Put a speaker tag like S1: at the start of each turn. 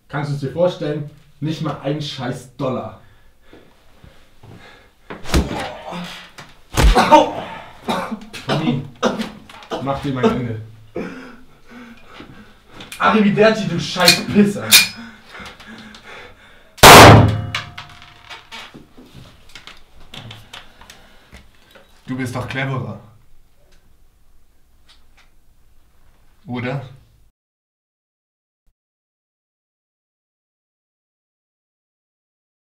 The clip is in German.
S1: Kannst du es dir vorstellen? Nicht mal ein scheiß $. Tommy, mach dir mein Ende. Arrivederci, du scheiß Pisser.
S2: Du bist doch cleverer. Oder?